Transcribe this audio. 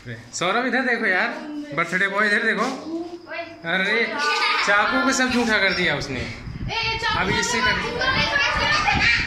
सौरभ इधर देखो यार, बर्थडे बॉय इधर देखो। अरे चाकू को सब झूठा कर दिया उसने। अभी इससे कर